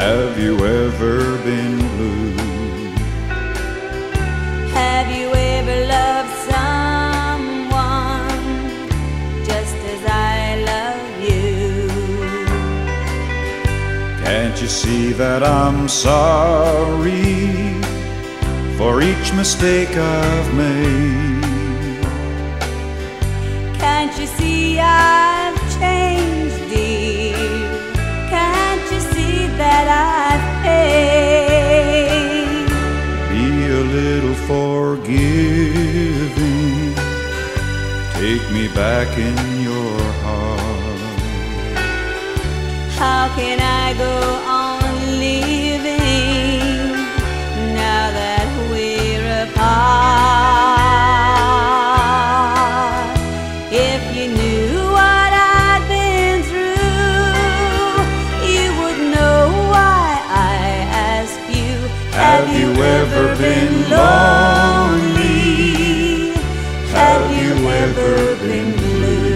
Have you ever been blue? Have you ever loved someone just as I love you? Can't you see that I'm sorry for each mistake I've made? Can't you see I've changed, dear? Can't you see that I've paid? Be a little forgiving, take me back in your heart. How can I go on living now that we're apart? If you knew what I've been through, you would know why I ask you. Have you ever been lonely? Have you ever been blue?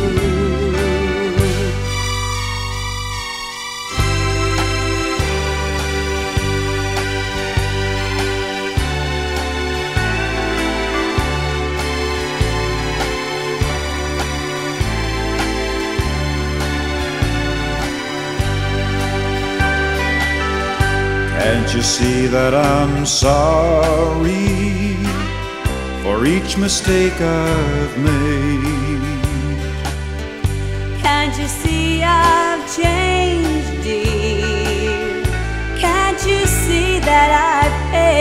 Can't you see that I'm sorry for each mistake I've made? Can't you see I've changed, dear? Can't you see that I've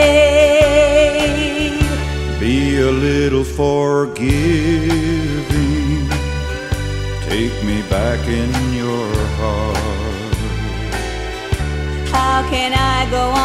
paid? Be a little forgiving, take me back in your heart. How can I go